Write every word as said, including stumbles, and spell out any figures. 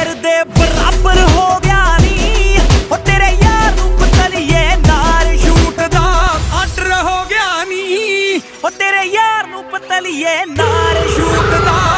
ਸ਼ੇਰ ਦੇ ਬਰਾਬਰ ਹੋ ਗਿਆ ਨੀ। ਉਹ ਤੇਰੇ ਯਾਰ ਨੂੰ ਪਤਲੀਏ ਨਾਲ ਸ਼ੂਟ ਦਾ ਆਰਡਰ ਹੋ ਗਿਆ ਨੀ। ਉਹ ਤੇਰੇ ਯਾਰ ਨੂੰ ਪਤਲੀਏ ਨਾਲ ਸ਼ੂਟ ਦਾ